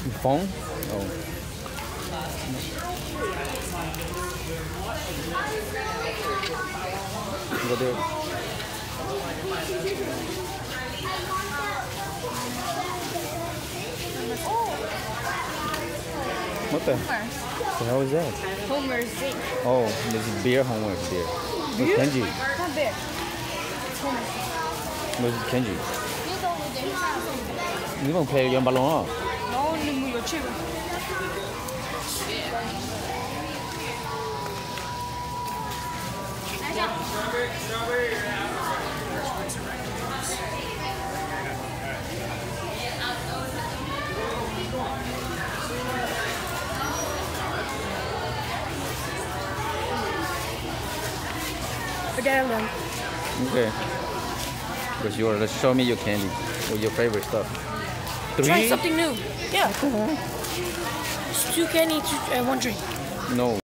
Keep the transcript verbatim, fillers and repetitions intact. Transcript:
Phone? Oh. Go there. What the? The hell is that? Homer's zinc. Oh, this is beer. Homework beer. Beer? Where's Kenji? It's not beer. It's Homer's. Where's Kenji? He's over there. He's not over there. You gonna play yung balon? No, ni mo yung chip. Okay. What's yours? Let's show me your candy or your favorite stuff. Three? Try something new. Yeah. It's two candy, two, uh, one drink. No.